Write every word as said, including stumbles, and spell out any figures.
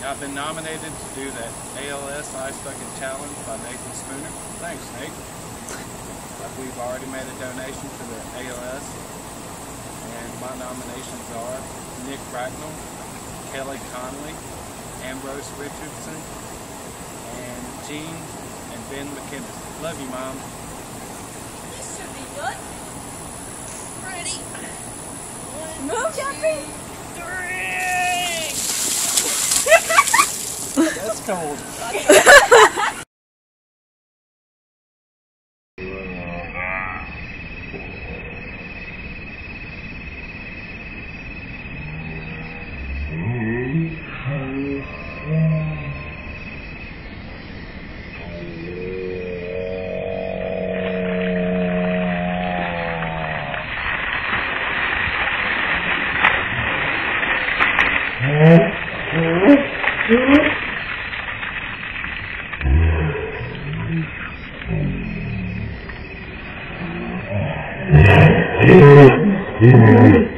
I've been nominated to do the A L S Ice Bucket Challenge by Nathan Spooner. Thanks, Nate. Like we've already made a donation to the A L S, and my nominations are Nick Bracknell, Kelly Conley, Ambrose Richardson, and Gene and Ben McKinnis. Love you, Mom. This should be good. Ready? One, Move, Jeffrey! That's cold. Mm-hmm.